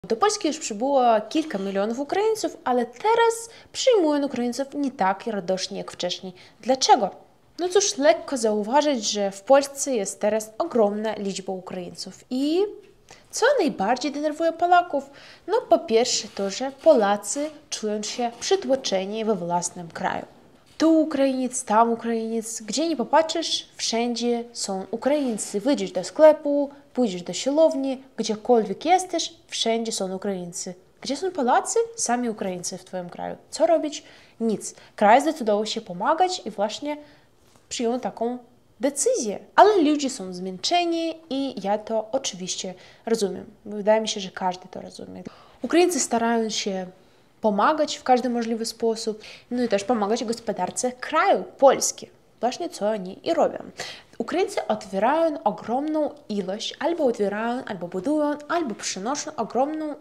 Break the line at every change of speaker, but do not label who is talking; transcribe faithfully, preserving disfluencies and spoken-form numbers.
Do Polski już przybyło kilka milionów Ukraińców, ale teraz przyjmują Ukraińców nie tak radośnie jak wcześniej. Dlaczego? No cóż, lekko zauważyć, że w Polsce jest teraz ogromna liczba Ukraińców. I co najbardziej denerwuje Polaków? No po pierwsze to, że Polacy czują się przytłoczeni we własnym kraju. Tu Ukrainiec, tam Ukrainiec, gdzie nie popatrzysz, wszędzie są Ukraińcy. Wyjdziesz do sklepu, pójdziesz do siłowni, gdziekolwiek jesteś, wszędzie są Ukraińcy. Gdzie są Polacy? Sami Ukraińcy w twoim kraju. Co robić? Nic. Kraj zdecydował się pomagać i właśnie przyjął taką decyzję. Ale ludzie są zmęczeni i ja to oczywiście rozumiem. Wydaje mi się, że każdy to rozumie. Ukraińcy starają się pomagać w każdy możliwy sposób, no i też pomagać gospodarce kraju, Polski. Właśnie co oni i robią. Ukraińcy otwierają ogromną ilość, albo otwierają, albo budują, albo przynoszą ogromną